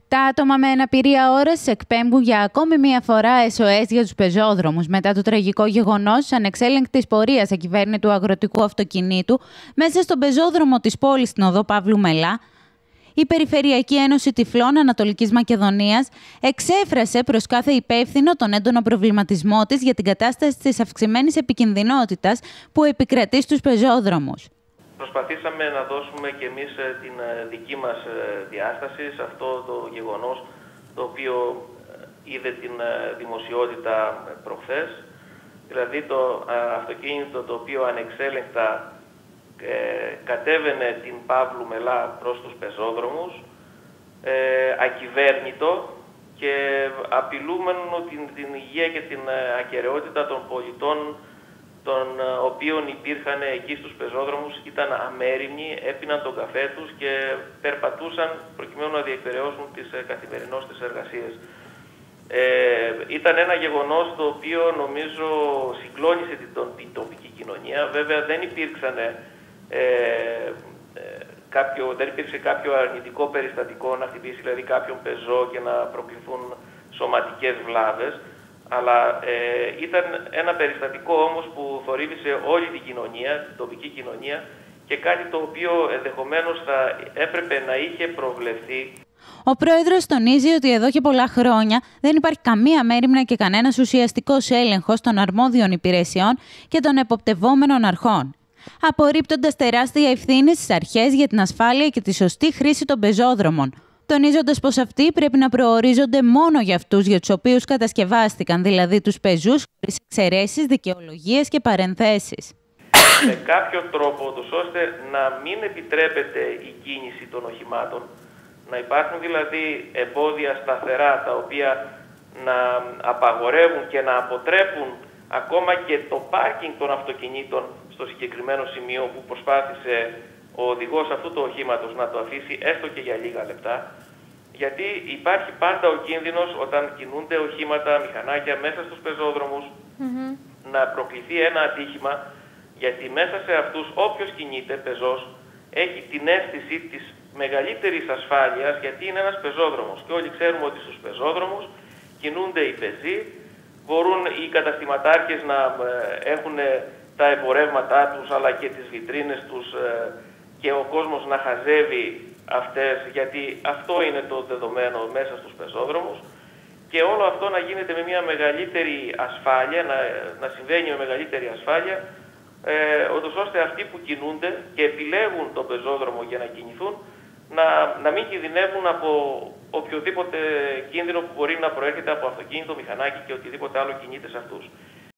Τα άτομα με αναπηρία όρασης εκπέμπουν για ακόμη μία φορά SOS για τους πεζόδρομους μετά το τραγικό γεγονός της ανεξέλεγκτης πορείας ακυβέρνητου αγροτικού αυτοκινήτου μέσα στον πεζόδρομο της πόλης στην οδό Παύλου Μελά. Η Περιφερειακή Ένωση Τυφλών Ανατολικής Μακεδονίας εξέφρασε προς κάθε υπεύθυνο τον έντονο προβληματισμό της για την κατάσταση της αυξημένης επικινδυνότητας που επικρατεί στους πεζόδρομους. Προσπαθήσαμε να δώσουμε και εμείς την δική μας διάσταση σε αυτό το γεγονός, το οποίο είδε την δημοσιότητα προχθές. Δηλαδή το αυτοκίνητο το οποίο ανεξέλεγκτα κατέβαινε την Παύλου Μελά προς τους πεζόδρομους, ακυβέρνητο και απειλούμενο την υγεία και την ακεραιότητα των πολιτών των οποίων υπήρχαν εκεί στους πεζόδρομους, ήταν αμέριμνοι, έπιναν τον καφέ τους και περπατούσαν προκειμένου να διεκπεραιώσουν τις καθημερινώς τις εργασίες. Ήταν ένα γεγονός το οποίο νομίζω συγκλώνησε την τοπική κοινωνία. Βέβαια δεν υπήρξε κάποιο αρνητικό περιστατικό να χτυπήσει δηλαδή κάποιον πεζό και να προκληθούν σωματικές βλάβες. Αλλά ήταν ένα περιστατικό όμως που θορύβησε όλη την κοινωνία, την τοπική κοινωνία και κάτι το οποίο ενδεχομένως θα έπρεπε να είχε προβλεφθεί. Ο πρόεδρος τονίζει ότι εδώ και πολλά χρόνια δεν υπάρχει καμία μέριμνα και κανένας ουσιαστικός έλεγχος των αρμόδιων υπηρεσιών και των εποπτευόμενων αρχών, απορρίπτοντας τεράστια ευθύνη στις αρχές για την ασφάλεια και τη σωστή χρήση των πεζόδρομων, τονίζοντας πως αυτοί πρέπει να προορίζονται μόνο για αυτούς για τους οποίους κατασκευάστηκαν, δηλαδή τους πεζούς, χωρίς εξαιρέσεις, δικαιολογίες και παρενθέσεις. Με κάποιο τρόπο, ώστε να μην επιτρέπεται η κίνηση των οχημάτων, να υπάρχουν δηλαδή εμπόδια σταθερά τα οποία να απαγορεύουν και να αποτρέπουν ακόμα και το πάρκινγκ των αυτοκινήτων στο συγκεκριμένο σημείο που προσπάθησε ο οδηγός αυτού του οχήματος να το αφήσει έστω και για λίγα λεπτά, γιατί υπάρχει πάντα ο κίνδυνος όταν κινούνται οχήματα, μηχανάκια μέσα στους πεζόδρομους να προκληθεί ένα ατύχημα, γιατί μέσα σε αυτούς όποιος κινείται πεζός έχει την αίσθηση της μεγαλύτερης ασφάλειας, γιατί είναι ένας πεζόδρομος και όλοι ξέρουμε ότι στους πεζόδρομους κινούνται οι πεζοί, μπορούν οι καταστηματάρχες να έχουν τα εμπορεύματά τους αλλά και τις βιτρίνες τους και ο κόσμος να χαζεύει αυτές, γιατί αυτό είναι το δεδομένο μέσα στους πεζόδρομους, και όλο αυτό να γίνεται με μια μεγαλύτερη ασφάλεια, να συμβαίνει με μεγαλύτερη ασφάλεια, ώστε αυτοί που κινούνται και επιλέγουν τον πεζόδρομο για να κινηθούν να μην κινδυνεύουν από οποιοδήποτε κίνδυνο που μπορεί να προέρχεται από αυτοκίνητο, μηχανάκι και οτιδήποτε άλλο κινείται σε αυτούς.